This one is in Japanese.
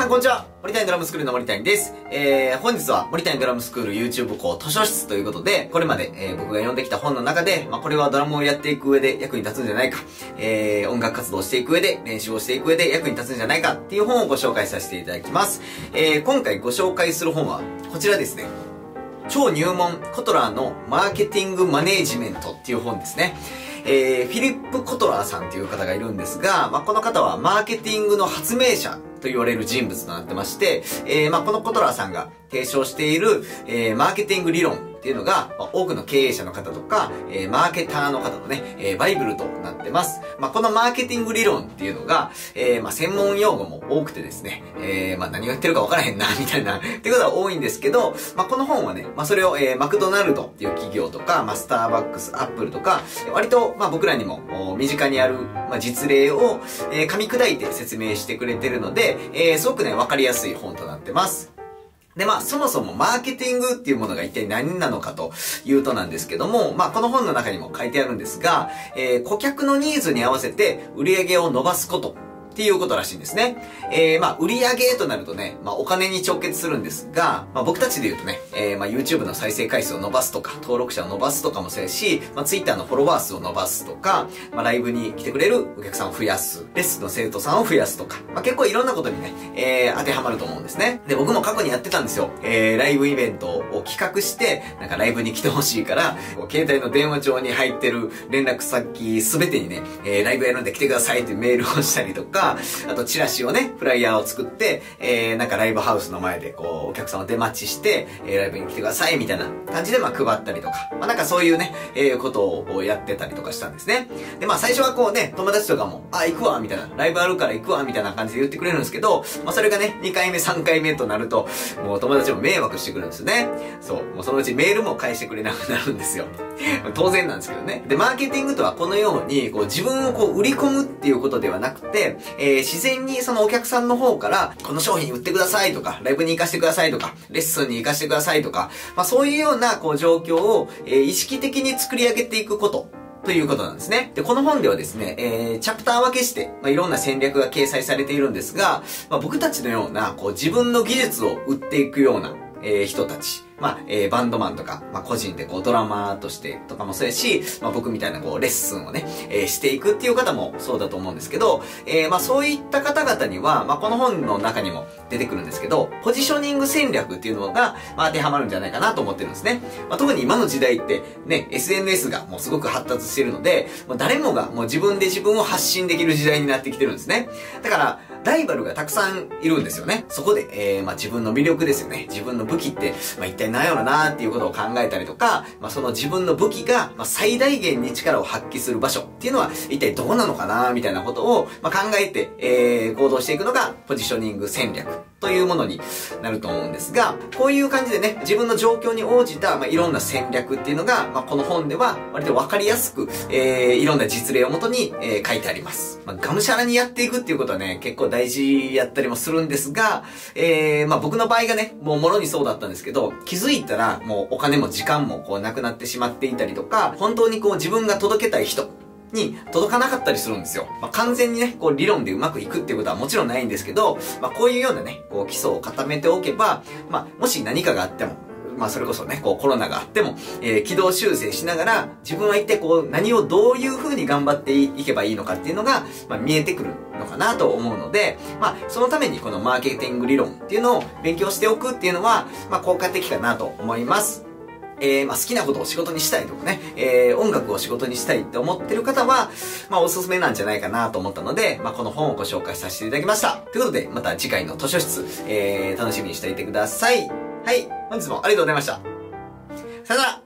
さんこんにちは。森谷ドラムスクールの森谷です。本日は森谷ドラムスクール YouTube 校図書室ということで、これまで、僕が読んできた本の中で、これはドラムをやっていく上で役に立つんじゃないか、音楽活動をしていく上で、練習をしていく上で役に立つんじゃないかっていう本をご紹介させていただきます。今回ご紹介する本はこちらですね。超入門コトラーのマーケティングマネージメントっていう本ですね。フィリップ・コトラーさんという方がいるんですが、この方はマーケティングの発明者と言われる人物となってまして、このコトラーさんが提唱している、マーケティング理論っていうのが、多くの経営者の方とか、マーケターの方のね、バイブルとなってます。このマーケティング理論っていうのが、専門用語も多くてですね、何を言ってるか分からへんな、みたいな、っていうことが多いんですけど、この本はね、それを、マクドナルドっていう企業とか、スターバックス、アップルとか、割と、僕らにも、身近にある、実例を、噛み砕いて説明してくれてるので、すごくね、わかりやすい本となってます。で、そもそもマーケティングっていうものが一体何なのかというとなんですけども、この本の中にも書いてあるんですが、顧客のニーズに合わせて売り上げを伸ばすこと。っていうことらしいんですね。売り上げとなるとね、お金に直結するんですが、僕たちで言うとね、YouTube の再生回数を伸ばすとか、登録者を伸ばすとかもそうやし、Twitter のフォロワー数を伸ばすとか、ライブに来てくれるお客さんを増やす、レッスンの生徒さんを増やすとか、結構いろんなことにね、当てはまると思うんですね。で、僕も過去にやってたんですよ。ライブイベントを企画して、ライブに来てほしいから、携帯の電話帳に入ってる連絡先すべてにね、ライブやるんで来てくださいっていうメールをしたりとか、あとチラシをね、フライヤーを作って、ライブハウスの前でお客さんを出待ちして、ライブに来てくださいみたいな感じで配ったりとか、そういうね、ことをやってたりとかしたんですね。で、最初は友達とかも、行くわみたいな、ライブあるから行くわみたいな感じで言ってくれるんですけど、それがね、2回目、3回目となると、もう友達も迷惑してくるんですよね。そう、もうそのうちメールも返してくれなくなるんですよ。当然なんですけどね。で、マーケティングとはこのように、自分を売り込むっていうことではなくて、自然にそのお客さんの方から、この商品売ってくださいとか、ライブに行かせてくださいとか、レッスンに行かせてくださいとか、そういうような状況を、意識的に作り上げていくこと。ということなんですね。で、この本ではですね、チャプター分けして、いろんな戦略が掲載されているんですが、僕たちのような、自分の技術を売っていくような、人たち。バンドマンとか、個人でドラマーとしてとかもそうやし、僕みたいなレッスンをね、していくっていう方もそうだと思うんですけど、そういった方々には、この本の中にも出てくるんですけど、ポジショニング戦略っていうのが、当てはまるんじゃないかなと思ってるんですね。特に今の時代ってね、SNS がもうすごく発達しているので、誰もがもう自分で自分を発信できる時代になってきてるんですね。だから、ライバルがたくさんいるんですよね。そこで、自分の魅力ですよね。自分の武器って、一体何やろなーっていうことを考えたりとか、その自分の武器が、最大限に力を発揮する場所っていうのは、一体どうなのかなーみたいなことを、考えて、行動していくのが、ポジショニング戦略というものになると思うんですが、こういう感じでね、自分の状況に応じた、いろんな戦略っていうのが、この本では、割とわかりやすく、いろんな実例をもとに、書いてあります。がむしゃらにやっていくっていうことはね、結構大事やったりもするんですが、僕の場合がね、もうもろにそうだったんですけど、気づいたらもうお金も時間もなくなってしまっていたりとか、本当に自分が届けたい人に届かなかったりするんですよ。完全にね、理論でうまくいくっていうことはもちろんないんですけど、こういうようなね、基礎を固めておけば、もし何かがあっても、それこそね、コロナがあっても、軌道修正しながら、自分は一体何をどういう風に頑張っていけばいいのかっていうのが、見えてくるのかなと思うので、そのためにこのマーケティング理論っていうのを勉強しておくっていうのは、効果的かなと思います。好きなことを仕事にしたいとかね、音楽を仕事にしたいって思ってる方は、おすすめなんじゃないかなと思ったので、この本をご紹介させていただきました。ということで、また次回の図書室、楽しみにしていてください。はい、本日もありがとうございました。さよなら。